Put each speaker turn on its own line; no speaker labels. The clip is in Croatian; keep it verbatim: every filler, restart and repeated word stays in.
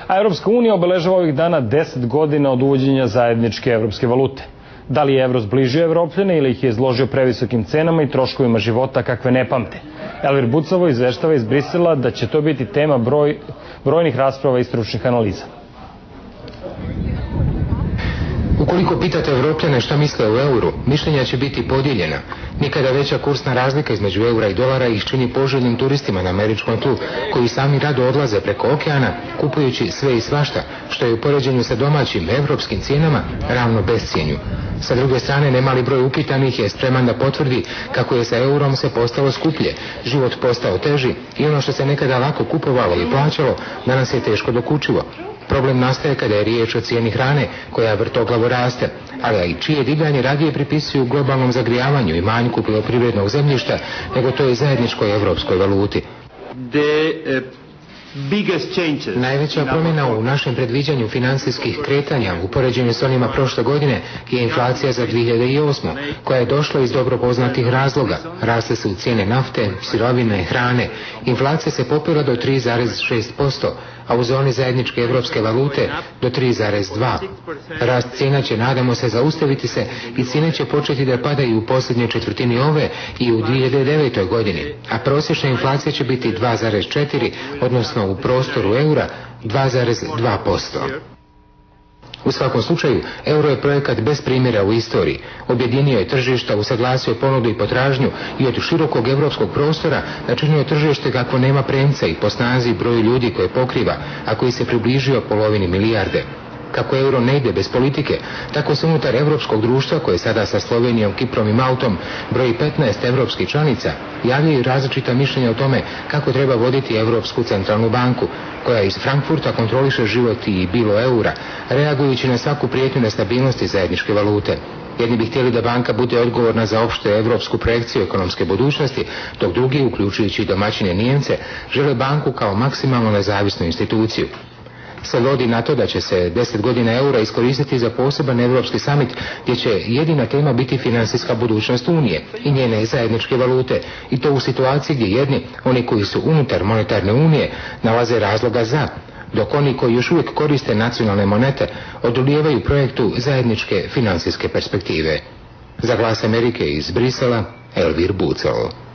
A Evropska unija obeležava ovih dana deset godina od uvođenja zajedničke evropske valute. Da li je evro zbližio Evropljane ili ih je izložio previsokim cenama i troškovima života kakve ne pamte? Elvir Bucavo izveštava iz Brisela da će to biti tema broj, brojnih rasprava i stručnih analiza.
Ukoliko pitate Evropljane šta misle o euru, mišljenja će biti podijeljena. Nikada veća kursna razlika između eura i dolara ih čini poželjnim turistima na američkom tlu, koji sami rado odlaze preko okeana, kupujući sve i svašta, što je u poređenju sa domaćim evropskim cijenama ravno bescijenju. Sa druge strane, nemali broj upitanih je spreman da potvrdi kako je sa eurom se postalo skuplje, život postao teži i ono što se nekada lako kupovalo i plaćalo, danas je teško dokučivo. Problem nastaje kada je riječ o cijeni hrane, koja vrtoglavo raste, ali i čije divljanje radije pripisuju globalnom zagrijavanju i manjku poljoprivrednog zemljišta, nego to je zajedničkoj evropskoj valuti. Najveća promjena u našem predviđanju financijskih kretanja u poređenju s onima prošle godine je inflacija za dvije hiljade osmu. koja je došla iz dobro poznatih razloga. Rasle su cijene nafte, sirovine, hrane. Inflacija se popela do tri zarez šest posto, a u zoni zajedničke evropske valute do tri zarez dva. Rast cijena će, nadamo se, zaustaviti se i cijene će početi da padaju u posljednjoj četvrtini ove i u dvije hiljade devetoj. godini, a prosječna inflacija će biti dva zarez četiri, odnosno u prostoru eura dva zarez dva posto. U svakom slučaju, euro je projekat bez primjera u istoriji. Objedinio je tržišta, usaglasio ponudu i potražnju i od širokog evropskog prostora načinio tržište kakvo nema premca i po snazi broju ljudi koje pokriva, a koji se približio polovini milijarde. Kako euro ne ide bez politike, tako se unutar evropskog društva, koje sada sa Slovenijom, Kiprom i Maltom broji petnaest evropskih članica, javljaju različita mišljenja o tome kako treba voditi Evropsku centralnu banku, koja iz Frankfurta kontroliše život i bilo eura, reagujući na svaku prijetnju nestabilnosti zajedničke valute. Jedni bi htjeli da banka bude odgovorna za opštu evropsku projekciju ekonomske budućnosti, dok drugi, uključujući domaćine Nijemce, žele banku kao maksimalno nezavisnu instituciju. Se vodi na to da će se deset godina eura iskoristiti za poseban evropski samit, gdje će jedina tema biti financijska budućnost Unije i njene zajedničke valute, i to u situaciji gdje jedni, oni koji su unutar monetarne unije, nalaze razloga za, dok oni koji još uvijek koriste nacionalne monete odolijevaju projektu zajedničke financijske perspektive. Za Glas Amerike iz Brisela, Elvir Bucavo.